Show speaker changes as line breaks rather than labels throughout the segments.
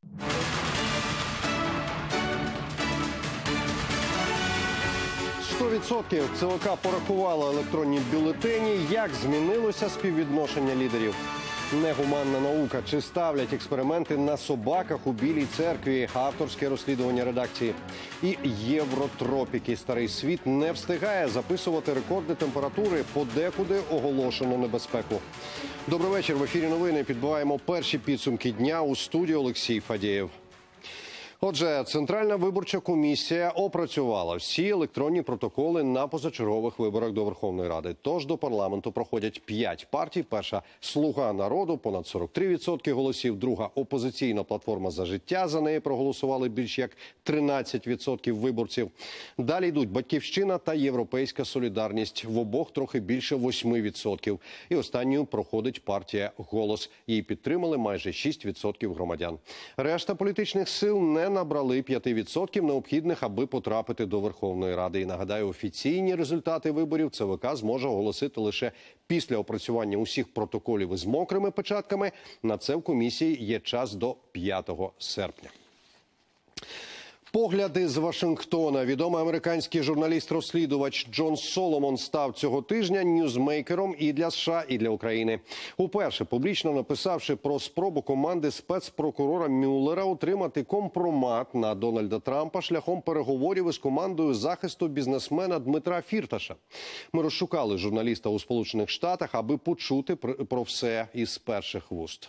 %100% ЦВК порахувала електронні бюлетені. Як змінилося співвідношення лідерів? Негуманна наука. Чи ставлять експерименти на собаках у Білій церкві? Авторське розслідування редакції. І євротропіки. Старий світ не встигає записувати рекорди температури. Подекуди оголошено небезпеку. Добрий вечір. В ефірі новини. Підбиваємо перші підсумки дня. У студії Олексій Фадєєв. Отже, Центральна виборча комісія опрацювала всі електронні протоколи на позачергових виборах до Верховної Ради. Тож до парламенту проходять 5 партій. Перша – «Слуга народу» – понад 43% голосів. Друга – опозиційна платформа «За життя». За неї проголосували більш як 13% виборців. Далі йдуть «Батьківщина» та «Європейська солідарність». В обох трохи більше 8%. І останньою проходить партія «Голос». Її підтримали майже 6% громадян. Решта політичних сил не набрали 5% необхідних, аби потрапити до Верховної Ради. І нагадаю, офіційні результати виборів ЦВК зможе оголосити лише після опрацювання усіх протоколів із мокрими печатками. На це в комісії є час до 5 серпня. Погляди з Вашингтона. Відомий американський журналіст-розслідувач Джон Соломон став цього тижня ньюзмейкером і для США, і для України. Уперше публічно написавши про спробу команди спецпрокурора Мюллера отримати компромат на Дональда Трампа шляхом переговорів із командою захисту бізнесмена Дмитра Фірташа. Ми розшукали журналіста у Сполучених Штатах, аби почути про все із перших вуст.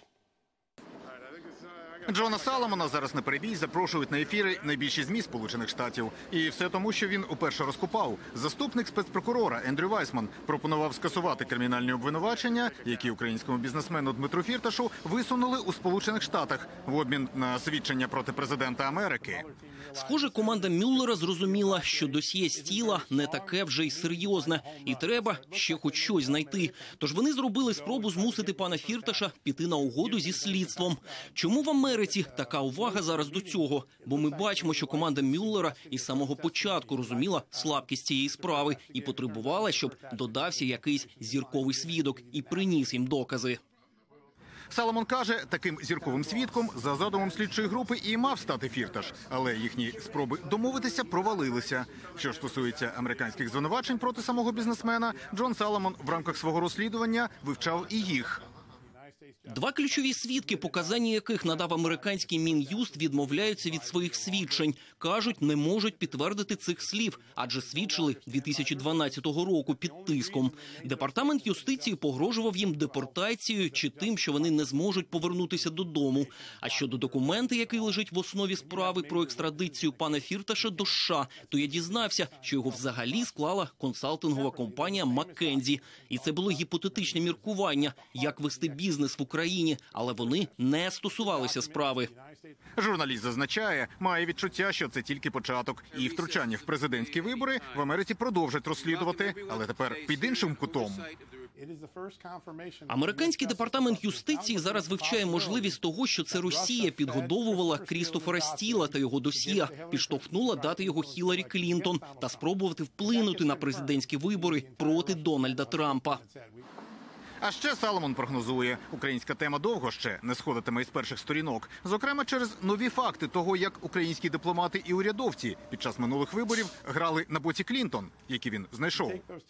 Джона Соломона зараз на перебій запрошують на ефіри найбільші ЗМІ Сполучених Штатів. І все тому, що він уперше розкопав. Заступник спецпрокурора Ендрю Вайсман пропонував скасувати кримінальні обвинувачення, які українському бізнесмену Дмитру Фірташу висунули у Сполучених Штатах в обмін на свідчення проти президента Америки.
Схоже, команда Мюллера зрозуміла, що досьє Стіла не таке вже й серйозне. І треба ще хоч щось знайти. Тож вони зробили спробу змусити пана Фірташа піти на угоду зі слідством. Чому в Америці така увага зараз до цього? Бо ми бачимо, що команда Мюллера із самого початку розуміла слабкість цієї справи і потребувала, щоб додався якийсь зірковий свідок і приніс їм докази.
Соломон каже, таким зірковим свідком за задумом слідчої групи і мав стати Фірташ. Але їхні спроби домовитися провалилися. Що ж стосується американських звинувачень проти самого бізнесмена, Джон Соломон в рамках свого розслідування вивчав і їх.
Два ключові свідки, показання яких надав американський Мін'юст, відмовляються від своїх свідчень. Кажуть, не можуть підтвердити цих слів, адже свідчили 2012 року під тиском. Департамент юстиції погрожував їм депортацією чи тим, що вони не зможуть повернутися додому. А щодо документа, який лежить в основі справи про екстрадицію пана Фірташа до США, то я дізнався, що його взагалі склала консалтингова компанія «Маккензі». І це було гіпотетичне міркування, як вести бізнес в Україні, але вони не стосувалися справи.
Журналіст зазначає, має відчуття, що це тільки початок. І втручання в президентські вибори в Америці продовжать розслідувати, але тепер під іншим кутом.
Американський департамент юстиції зараз вивчає можливість того, що це Росія підгодовувала Крістофера Стіла та його досьє, підштовхнула дати його Хіларі Клінтон та спробувати вплинути на президентські вибори проти Дональда Трампа.
А ще Соломон прогнозує, українська тема довго ще не сходитиме із перших сторінок. Зокрема, через нові факти того, як українські дипломати і урядовці під час минулих виборів грали на боці Клінтон, які він знайшов.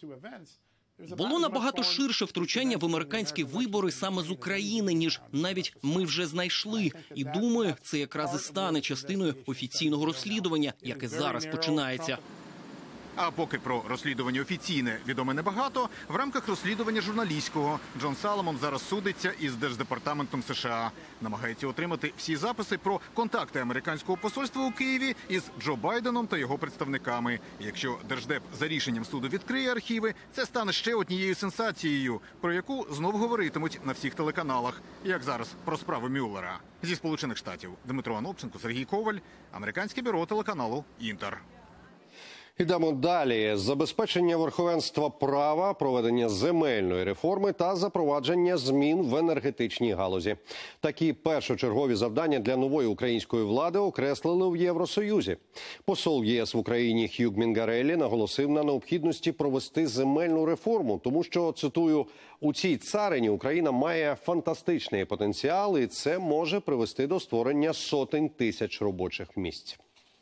Було набагато ширше втручання в американські вибори саме з України, ніж навіть ми вже знайшли. І думаю, це якраз і стане частиною офіційного розслідування, яке зараз починається.
А поки про розслідування офіційне відомо небагато, в рамках розслідування журналістського Джон Соломон зараз судиться із Держдепартаментом США. Намагається отримати всі записи про контакти американського посольства у Києві із Джо Байденом та його представниками. І якщо Держдеп за рішенням суду відкриє архіви, це стане ще однією сенсацією, про яку знов говоритимуть на всіх телеканалах, як зараз про справу Мюллера. Зі Сполучених Штатів Дмитро Анопченко, Сергій Коваль, американське бюро телеканалу «Інтер».
Ідемо далі. Забезпечення верховенства права, проведення земельної реформи та запровадження змін в енергетичній галузі. Такі першочергові завдання для нової української влади окреслили в Євросоюзі. Посол ЄС в Україні Х'юг Мінгареллі наголосив на необхідності провести земельну реформу, тому що, цитую, у цій царині Україна має фантастичний потенціал і це може привести до створення сотень тисяч робочих місць.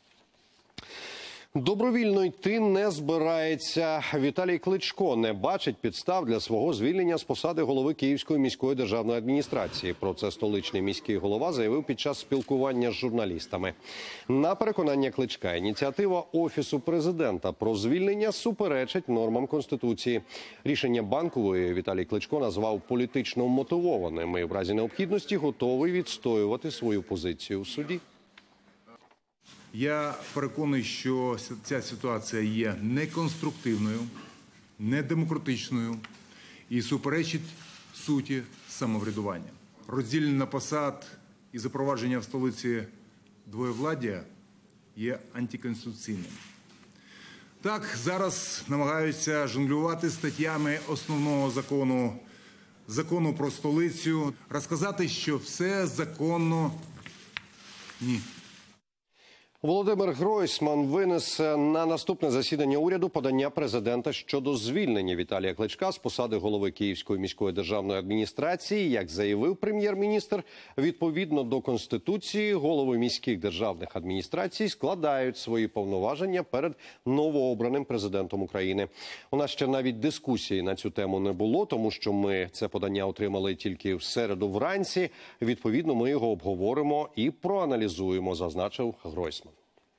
Добровільно йти не збирається. Віталій Кличко не бачить підстав для свого звільнення з посади голови Київської міської державної адміністрації. Про це столичний міський голова заявив під час спілкування з журналістами. На переконання Кличка, ініціатива Офісу президента про звільнення суперечить нормам Конституції. Рішення Банкової Віталій Кличко назвав політично мотивованим і в разі необхідності готовий відстоювати свою позицію у суді.
Я переконаний, що ця ситуація є неконструктивною, недемократичною і суперечить суті самоврядування. Розділення посад і запровадження в столиці двоєвладдя є антиконституційним. Так, зараз намагаються жонглювати статтями основного закону про столицю, розказати, що все законно. Ні.
Володимир Гройсман винес на наступне засідання уряду подання президента щодо звільнення Віталія Кличка з посади голови Київської міської державної адміністрації. Як заявив прем'єр-міністр, відповідно до Конституції, голови міських державних адміністрацій складають свої повноваження перед новообраним президентом України. У нас ще навіть дискусії на цю тему не було, тому що ми це подання отримали тільки в середу вранці. Відповідно, ми його обговоримо і проаналізуємо, зазначив Гройсман.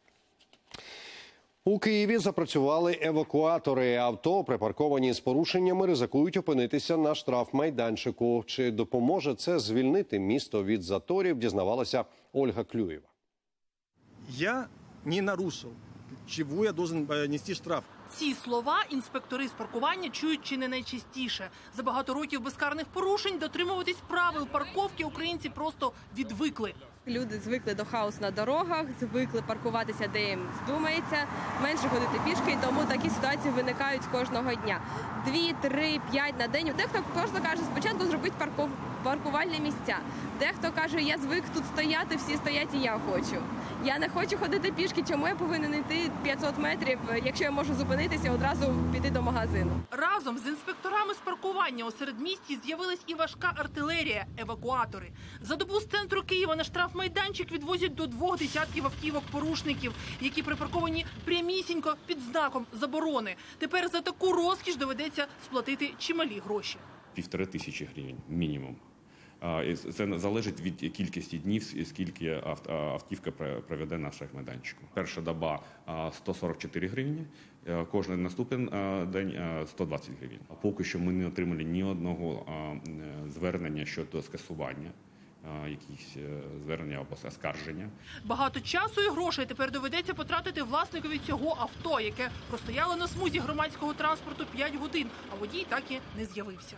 У Києві запрацювали евакуатори. Авто, припарковані з порушеннями, ризикують опинитися на штрафмайданчику. Чи допоможе це звільнити місто від заторів, дізнавалася Ольга Клюєва.
Я не нарушил. Чего я должен нести штраф?
Ці слова інспектори з паркування чують чи не найчастіше. За багато років безкарних порушень дотримуватись правил парковки українці просто відвикли.
Люди звикли до хаосу на дорогах, звикли паркуватися, де їм здумається, менше ходити пішки, тому такі ситуації виникають кожного дня. 2, 3, 5 на день. Дехто просто каже, спочатку зробити паркувальні місця. Дехто каже, я звик тут стояти, всі стоять і я хочу. Я не хочу ходити пішки, чому я повинен йти 500 метрів, якщо я можу зупинитися і одразу піти до магазину.
Разом з інспекторами з паркування у середмісті з'явилась і важка артилерія – евакуатори. За добу з центру Києва на штрафмайданчик відвозять до 2 десятків автівок-порушників, які припарковані прямісінько під знаком заборони. Тепер за таку розкіш доведеться сплатити чималі гроші.
1500 гривень мінімум. Це залежить від кількості днів, скільки автівка проведе на штрафмайданчику. Перша доба 144 гривні, кожен наступний день 120 гривень. Поки що ми не отримали ні одного звернення щодо скасування, якісь звернення або оскарження.
Багато часу і грошей тепер доведеться потратити власникові цього авто, яке простояло на смузі громадського транспорту 5 годин, а водій так і не з'явився.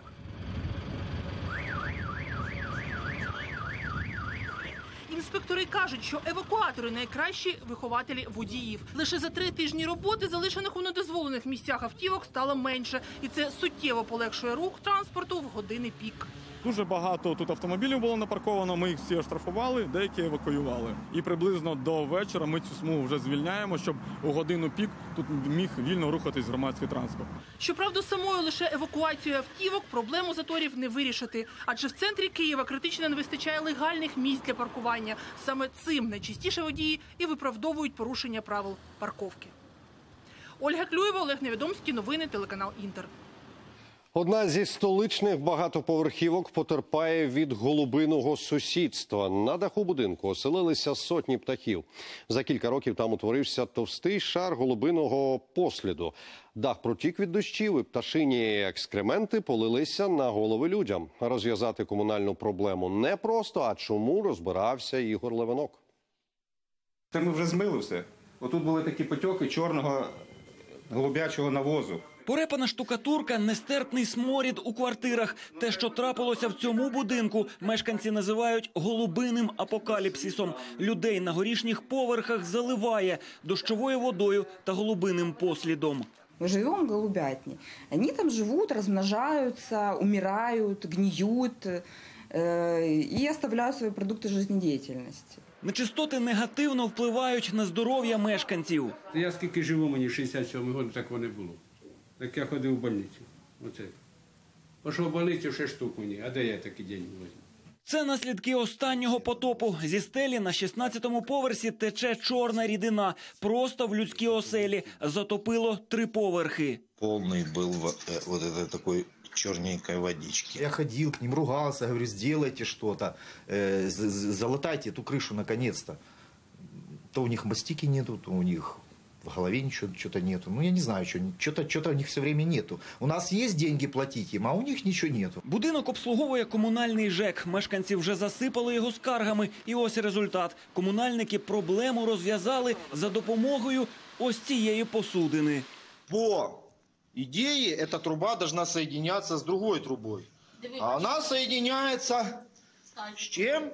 Інспектори кажуть, що евакуатори – найкращі вихователі водіїв. Лише за 3 тижні роботи залишених у недозволених місцях автівок стало менше. І це суттєво полегшує рух транспорту в години пік.
Дуже багато тут автомобілів було напарковано, ми їх всі оштрафували, деякі евакуювали. І приблизно до вечора ми цю смугу вже звільняємо, щоб у годину пік тут міг вільно рухатись громадський транспорт.
Щоправда, самою лише евакуацією автівок проблему заторів не вирішити. Адже в центрі Києва критично не вистачає легальних місць для паркування. Саме цим найчастіше водії і виправдовують порушення правил парковки. Ольга Клюєва, Олег Невідомський, новини, телеканал «Інтер».
Одна зі столичних багатоповерхівок потерпає від голубиного сусідства. На даху будинку оселилися сотні птахів. За кілька років там утворився товстий шар голубиного посліду. Дах протік від дощів і пташині екскременти полилися на голови людям. Розв'язати комунальну проблему непросто, а чому розбирався Ігор Левинок.
Це ми вже змили все. Отут були такі потьоки чорного голубячого навозу. Порепана штукатурка, нестерпний сморід у квартирах. Те, що трапилося в цьому будинку, мешканці називають голубиним апокаліпсисом. Людей на горішніх поверхах заливає дощовою водою та голубиним послідом.
Мы живем в голубятне. Они там живут, размножаются, умирают, гниют и оставляют свои продукты жизнедеятельности.
Нечистоти негативно впливають на здоров'я мешканців.
Я скільки живу, мені 67-й рік, так воно було. Так я ходив в больницю. Оце. Пішов в больницю, 6 штук мені, а де я такий день возьму?
Це наслідки останнього потопу. Зі стелі на 16-му поверсі тече чорна рідина. Просто в людській оселі. Затопило 3 поверхи.
Повний був вот это такой черненькой водички.
Я ходил к ним, ругался, говорю, сделайте что-то, залатайте эту крышу наконец-то. То у них мастики нету, то у них в голове ничего, что-то нету. Ну, я не знаю, что-то у них все время нету. У нас есть деньги платить им, а у них ничего нету.
Будинок обслуговує комунальний ЖЕК. Мешканці вже засипали його скаргами. І ось результат. Комунальники проблему розв'язали за допомогою ось цієї посудини.
По идее, эта труба должна соединяться с другой трубой. А она соединяется с чем?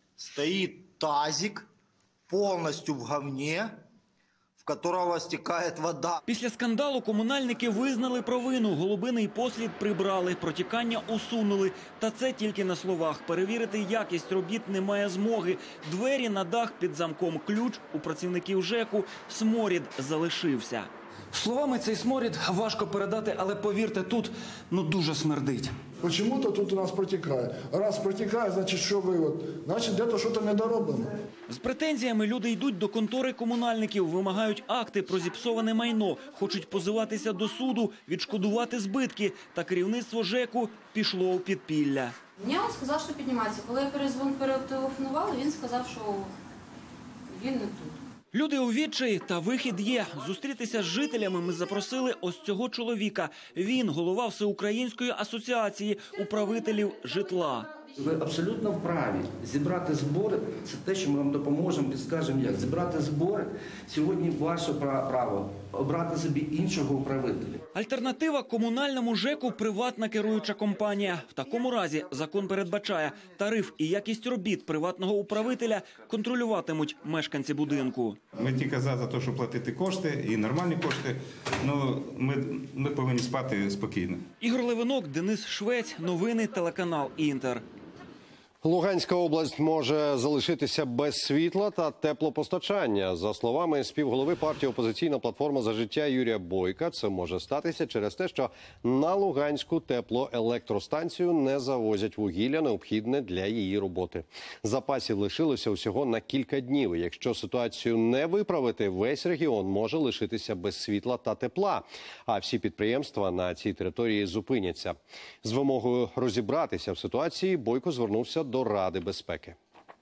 Стоит тазик полностью в говне, в которого стекает вода.
Після скандалу комунальники визнали провину. Голубиний послід прибрали, протікання усунули. Та це тільки на словах. Перевірити якість робіт немає змоги. Двері на дах під замком, ключ у працівників ЖЕКу, сморід залишився. Словами цей сморід важко передати, але повірте, тут дуже смердить.
Почему-то тут у нас протікає. Раз протікає, значить, що вивод? Значить, десь щось недороблено.
З претензіями люди йдуть до контори комунальників, вимагають акти про зіпсоване майно, хочуть позиватися до суду, відшкодувати збитки. Та керівництво ЖЕКу пішло у підпілля.
Мені він сказав, що піднімається. Коли я перетелефонувала, він сказав, що він не тут.
Люди у відчаї, та вихід є. Зустрітися з жителями ми запросили ось цього чоловіка. Він голова Всеукраїнської асоціації управителів житла.
Ви абсолютно вправі зібрати збори. Це те, що ми вам допоможемо, підскажемо як. Зібрати збори сьогодні ваше право. Обрати собі іншого управителя.
Альтернатива комунальному ЖЕКу – приватна керуюча компанія. В такому разі закон передбачає, тариф і якість робіт приватного управителя контролюватимуть мешканці будинку.
Ми тільки за те, щоб платити кошти, і нормальні кошти, ми повинні спати спокійно.
Ігор Левинок, Денис Швець, новини, телеканал «Інтер».
Луганська область може залишитися без світла та теплопостачання. За словами співголови партії «Опозиційна платформа за життя» Юрія Бойка, це може статися через те, що на Луганську теплоелектростанцію не завозять вугілля, необхідне для її роботи. Запасів лишилося усього на кілька днів. Якщо ситуацію не виправити, весь регіон може лишитися без світла та тепла. А всі підприємства на цій території зупиняться. З вимогою розібратися в ситуації Бойко звернувся до Ради безпеки.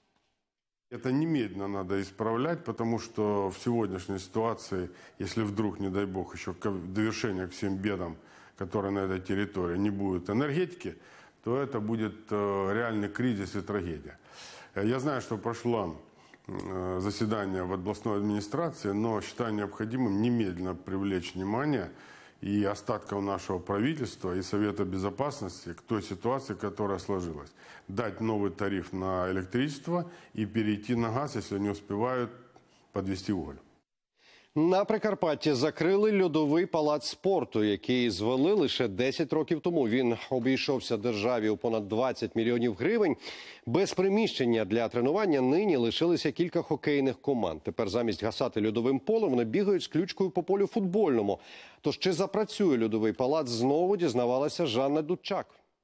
Это немедленно надо исправлять, потому что в сегодняшней ситуации, если вдруг, не дай бог, еще к довершению к всем бедам, которые на этой территории, не будет энергетики, то это будет реальный кризис и трагедия. Я знаю, что прошло заседание в областной администрации, но считаю необходимым немедленно привлечь внимание и остатков нашего правительства и Совета Безопасности к той ситуации, которая сложилась. Дать новый тариф на электричество и перейти на газ, если не успевают подвести уголь.
На Прикарпатті закрили льодовий палац спорту, який звели лише 10 років тому. Він обійшовся державі у понад 20 мільйонів гривень. Без приміщення для тренування нині лишилися кілька хокейних команд. Тепер замість гасати льодовим полем вони бігають з ключкою по полю футбольному. Тож чи запрацює льодовий палац, знову дізнавалася Жанна Дудчак.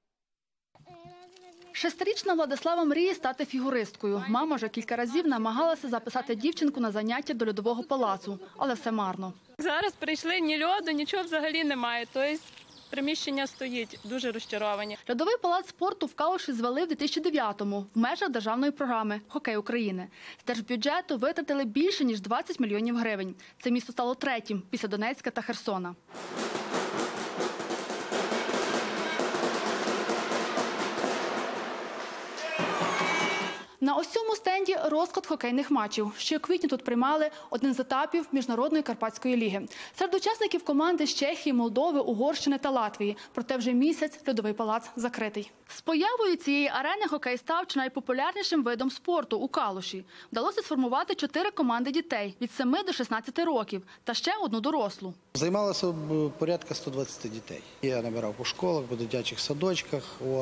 Шестирічна Владислава мріє стати фігуристкою. Мама вже кілька разів намагалася записати дівчинку на заняття до льодового палацу, але все марно.
Зараз прийшли, ні льоду, нічого взагалі немає. Тобто приміщення стоїть, дуже розчаровані.
Льодовий палац спорту в Калуші звели в 2009-му в межах державної програми «Хокей України». З держбюджету витратили більше, ніж 20 мільйонів гривень. Це місто стало третім після Донецька та Херсона. На ось цьому стенді розклад хокейних матчів. Ще у квітні тут приймали один з етапів Міжнародної Карпатської ліги. Серед учасників команди з Чехії, Молдови, Угорщини та Латвії. Проте вже місяць льодовий палац закритий. З появою цієї арени хокей став чи найпопулярнішим видом спорту у Калуші. Вдалося сформувати 4 команди дітей від 7 до 16 років та ще одну дорослу.
Займалося порядка 120 дітей. Я набирав по школах, по дитячих садочках.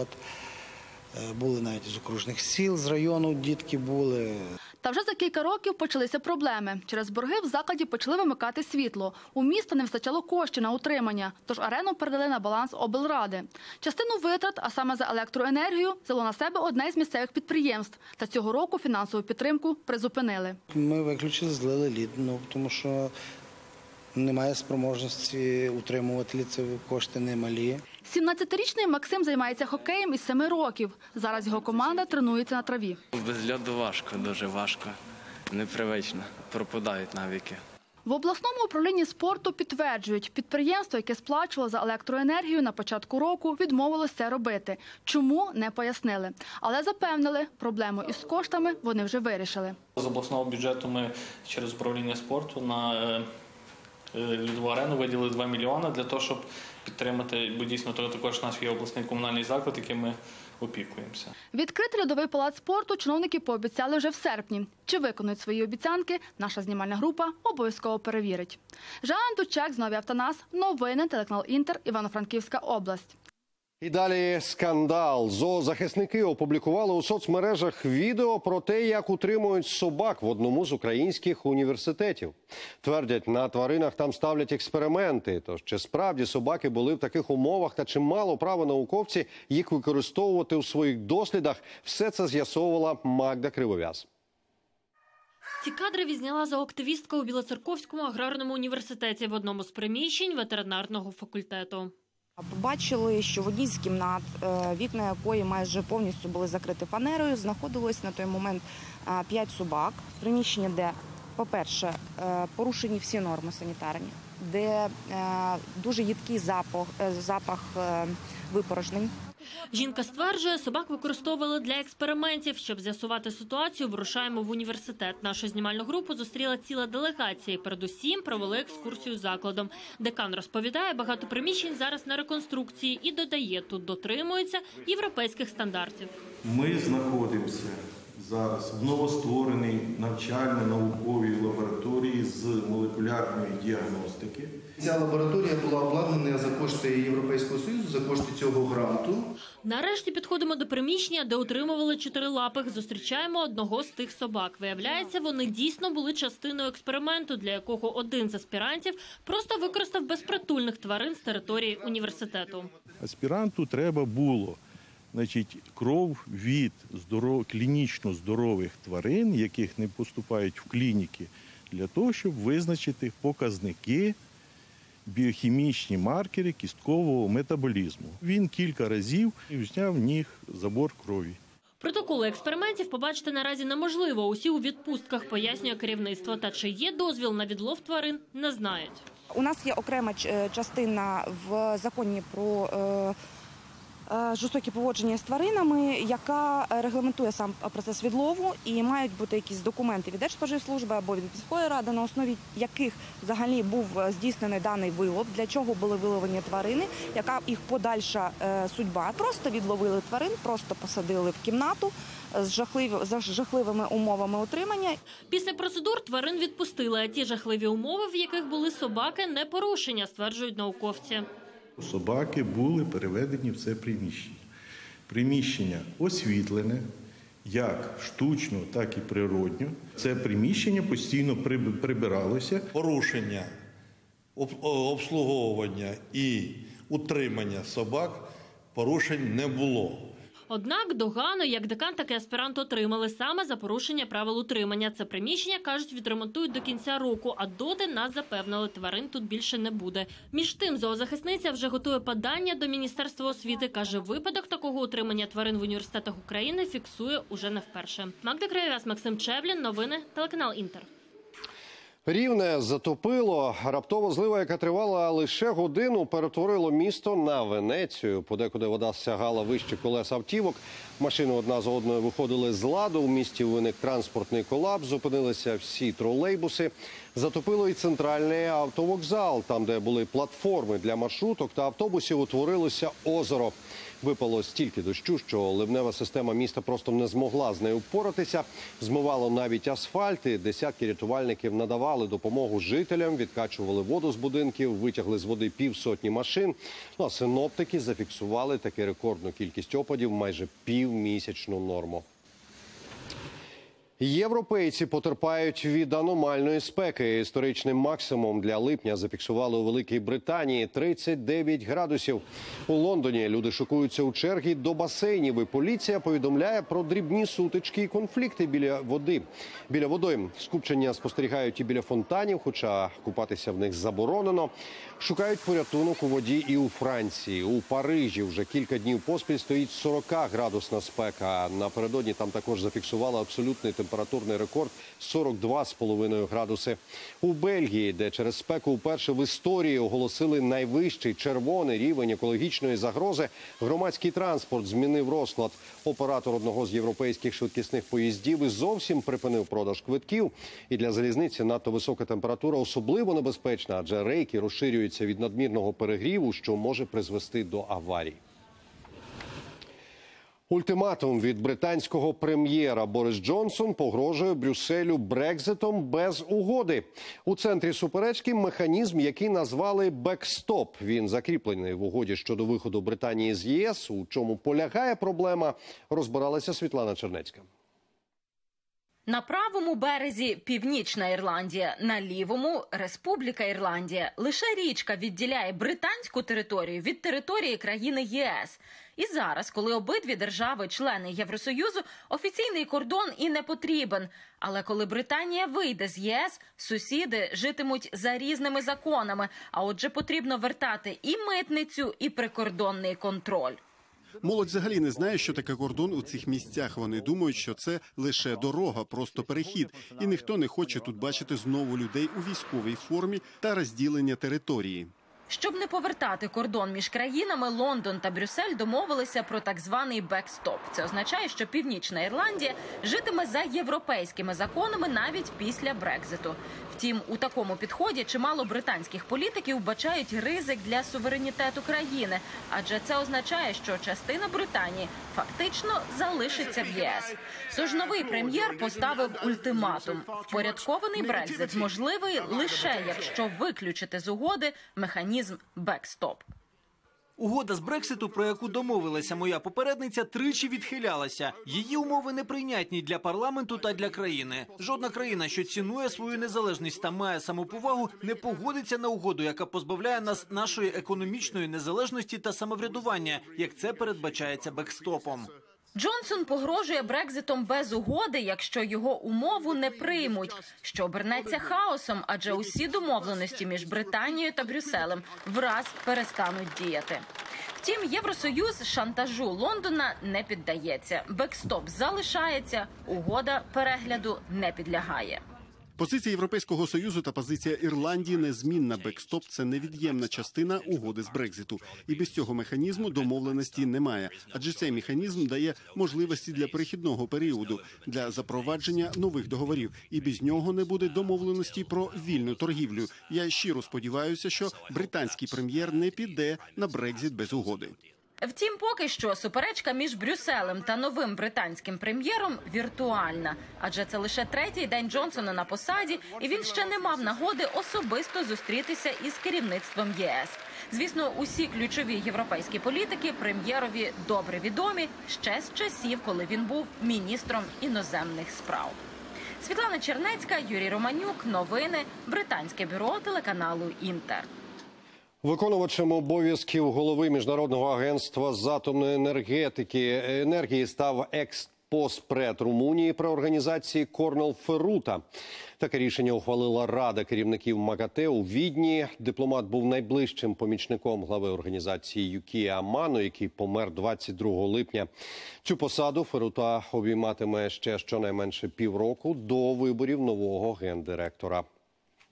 Були навіть з окружних сіл, з району дітки були.
Та вже за кілька років почалися проблеми. Через борги в закладі почали вимикати світло. У міста не вистачало коштів на утримання, тож арену передали на баланс облради. Частину витрат, а саме за електроенергію, взяло на себе одне з місцевих підприємств. Та цього року фінансову підтримку призупинили.
Ми виключили, злили лід, тому що немає спроможності утримувати, це кошти немалі.
17-річний Максим займається хокеєм із 7 років. Зараз його команда тренується на траві.
Без льоду важко, дуже важко, непривично, пропадають навіки.
В обласному управлінні спорту підтверджують, підприємство, яке сплачувало за електроенергію на початку року, відмовилося це робити. Чому – не пояснили. Але запевнили, проблему із коштами вони вже вирішили.
З обласного бюджету ми через управління спорту на льодову арену виділили 2 мільйони для того, щоб підтримати, бо дійсно також наш є обласний комунальний заклад, яким ми опікуємося.
Відкрити льодовий палац спорту чиновники пообіцяли вже в серпні. Чи виконують свої обіцянки, наша знімальна група обов'язково перевірить. Жанна Дучак, Знові Автонас, новини, телеканал Інтер, Івано-Франківська область.
І далі скандал. Зоозахисники опублікували у соцмережах відео про те, як утримують собак в одному з українських університетів. Твердять, на тваринах там ставлять експерименти. Тож, чи справді собаки були в таких умовах та чи мало право науковці їх використовувати у своїх дослідах, все це з'ясовувала Магда Кривов'яз.
Ці кадри відзняла зооактивістка у Білоцерковському аграрному університеті в одному з приміщень ветеринарного факультету.
Побачили, що в одній з кімнат, вікна якої майже повністю були закриті фанерою, знаходилось на той момент 5 собак. Приміщення, де, по-перше, порушені всі норми санітарні, де дуже їдкий запах випорожнень.
Жінка стверджує, собак використовували для експериментів. Щоб з'ясувати ситуацію, вирушаємо в університет. Нашу знімальну групу зустріла ціла делегація. Передусім провели екскурсію закладом. Декан розповідає, багато приміщень зараз на реконструкції і додає, тут дотримуються європейських стандартів.
Ми знаходимося зараз в новоствореній навчально-науковій лабораторії з молекулярної діагностики.
Ця лабораторія була обладнана за кошти Європейського Союзу, за кошти цього гранту.
Нарешті підходимо до приміщення, де утримували 4-лапих. Зустрічаємо одного з тих собак. Виявляється, вони дійсно були частиною експерименту, для якого один з аспірантів просто використав безпритульних тварин з території університету.
Аспіранту треба було кров від клінічно здорових тварин, яких не поступають в клініки, для того, щоб визначити показники, біохімічні маркери кісткового метаболізму. Він кілька разів зняв в них забор крові.
Протоколи експериментів побачити наразі неможливо. Усі у відпустках, пояснює керівництво. Та чи є дозвіл на відлов тварин, не знають.
У нас є окрема частина в законі про жорстокі поводження з тваринами, яка регламентує сам процес відлову, і мають бути якісь документи від Держспоживслужби або від міської ради, на основі яких взагалі був здійснений даний вилов, для чого були виловлені тварини, яка їх подальша судьба. Просто відловили тварин, просто посадили в кімнату з жахливими умовами утримання.
Після процедур тварин відпустили, а ті жахливі умови, в яких були собаки, не порушення, стверджують науковці.
Собаки були переведені в це приміщення. Приміщення освітлене, як штучно, так і природньо. Це приміщення постійно прибиралося.
Порушення обслуговування і утримання собак порушень не було.
Однак догану як декан, так і аспірант отримали саме за порушення правил утримання. Це приміщення, кажуть, відремонтують до кінця року, а доти нас запевнили, тварин тут більше не буде. Між тим, зоозахисниця вже готує подання до Міністерства освіти. Каже, випадок такого утримання тварин в університетах України фіксує уже не вперше. Магда Кривов'яз, Максим Чевлін, новини, телеканал Інтер.
Рівне затопило. Раптова злива, яка тривала лише годину, перетворило місто на Венецію. Подекуди вода сягала вище колес автівок. Машини одна за одною виходили з ладу. У місті виник транспортний колапс. Зупинилися всі тролейбуси. Затопило і центральний автовокзал. Там, де були платформи для маршруток та автобусів, утворилося озеро. Випало стільки дощу, що ливнева система міста просто не змогла з нею впоратися. Змивало навіть асфальт, і десятки рятувальників надавали допомогу жителям, відкачували воду з будинків, витягли з води півсотні машин. Ну, а синоптики зафіксували таку рекордну кількість опадів – майже півмісячну норму. Європейці потерпають від аномальної спеки. Історичним максимум для липня зафіксували у Великій Британії – 39 градусів. У Лондоні люди шокуються у чергі до басейнів. І поліція повідомляє про дрібні сутички і конфлікти біля води. Біля водойм скупчення спостерігають і біля фонтанів, хоча купатися в них заборонено. Шукають порятунок у воді і у Франції. У Парижі вже кілька днів поспіль стоїть 40-градусна спека. Напередодні там також зафіксували абсолютний температурний рекорд – 42,5 градуси. У Бельгії, де через спеку вперше в історії оголосили найвищий червоний рівень екологічної загрози, громадський транспорт змінив розклад. Оператор одного з європейських швидкісних поїздів і зовсім припинив продаж квитків. І для залізниці надто висока температура особливо небезпечна, адже рейки розширюються від надмірного перегріву, що може призвести до аварій. Ультиматум від британського прем'єра. Борис Джонсон погрожує Брюсселю Брекзитом без угоди. У центрі суперечки механізм, який назвали «бекстоп». Він закріплений в угоді щодо виходу Британії з ЄС. У чому полягає проблема, розбиралася Світлана Чернецька.
На правому березі – Північна Ірландія, на лівому – Республіка Ірландія. Лише річка відділяє британську територію від території країни ЄС. І зараз, коли обидві держави-члени Євросоюзу, офіційний кордон і не потрібен. Але коли Британія вийде з ЄС, сусіди житимуть за різними законами, а отже потрібно вертати і митницю, і прикордонний контроль.
Молодь взагалі не знає, що таке кордон у цих місцях. Вони думають, що це лише дорога, просто перехід. І ніхто не хоче тут бачити знову людей у військовій формі та розділення території.
Щоб не повертати кордон між країнами, Лондон та Брюссель домовилися про так званий бекстоп. Це означає, що Північна Ірландія житиме за європейськими законами навіть після Брекзиту. Втім, у такому підході чимало британських політиків вбачають ризик для суверенітету країни, адже це означає, що частина Британії фактично залишиться в ЄС. Тож новий прем'єр поставив ультиматум. Впорядкований Брекзит можливий лише якщо виключити з угоди механізм бекстоп.
Угода з Брекситу, про яку домовилася моя попередниця, тричі відхилялася. Її умови неприйнятні для парламенту та для країни. Жодна країна, що цінує свою незалежність та має самоповагу, не погодиться на угоду, яка позбавляє нас нашої економічної незалежності та самоврядування, як це передбачається бекстопом.
Джонсон погрожує Брекзитом без угоди, якщо його умову не приймуть, що обернеться хаосом, адже усі домовленості між Британією та Брюсселем враз перестануть діяти. Втім, Євросоюз шантажу Лондона не піддається. Бекстоп залишається, угода перегляду не підлягає.
Позиція Європейського Союзу та позиція Ірландії незмінна. Бекстоп – це невід'ємна частина угоди з Брекзиту. І без цього механізму домовленості немає. Адже цей механізм дає можливості для перехідного періоду, для запровадження нових договорів. І без нього не буде домовленості про вільну торгівлю. Я щиро сподіваюся, що британський прем'єр не піде на Брекзит без угоди.
Втім, поки що суперечка між Брюсселем та новим британським прем'єром віртуальна. Адже це лише третій день Джонсона на посаді, і він ще не мав нагоди особисто зустрітися із керівництвом ЄС. Звісно, усі ключові європейські політики прем'єрові добре відомі ще з часів, коли він був міністром іноземних справ. Світлана Чернецька, Юрій Романюк. Новини. Британське бюро телеканалу «Інтер».
Виконувачем обов'язків голови Міжнародного агентства з атомної енергії став екс-постпред Румунії при організації Корнел Ферута. Таке рішення ухвалила Рада керівників МАГАТЕ у Відні. Дипломат був найближчим помічником глави організації Юкія Амано, який помер 22 липня. Цю посаду Ферута обійматиме ще щонайменше півроку до виборів нового гендиректора.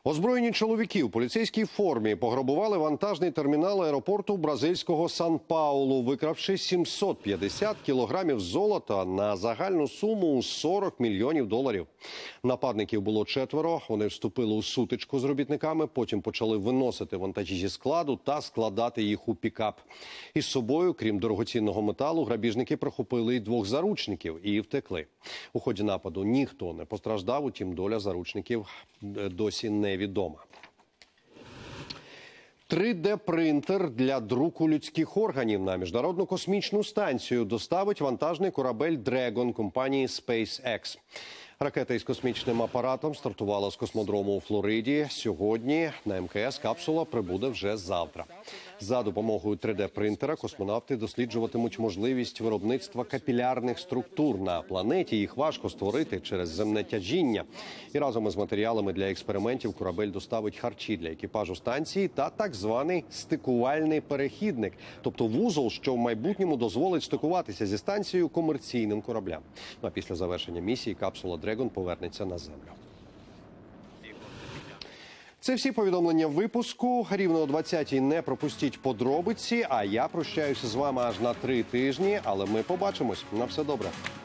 Озброєні чоловіки у поліцейській формі пограбували вантажний термінал аеропорту бразильського Сан-Паулу, викравши 750 кілограмів золота на загальну суму у $40 мільйонів. Нападників було 4. Вони вступили у сутичку з робітниками, потім почали виносити вантажі зі складу та складати їх у пікап. Із собою, крім дорогоцінного металу, грабіжники прихопили й 2 заручників і втекли. У ході нападу ніхто не постраждав, утім доля заручників досі невідома. 3D-принтер для друку людських органів на Міжнародну космічну станцію доставить вантажний корабель Dragon компанії SpaceX. Ракета із космічним апаратом стартувала з космодрому у Флориді. Сьогодні на МКС капсула прибуде вже завтра. За допомогою 3D-принтера космонавти досліджуватимуть можливість виробництва капілярних структур на планеті. Їх важко створити через земне тяжіння. І разом із матеріалами для експериментів корабель доставить харчі для екіпажу станції та так званий стикувальний перехідник. Тобто вузол, що в майбутньому дозволить стикуватися зі станцією комерційним кораблям. А після завершення місії капсула Dragon повернеться на Землю. Це всі повідомлення випуску. Рівно о 20-й не пропустіть подробиці, а я прощаюся з вами аж на 3 тижні, але ми побачимось. На все добре.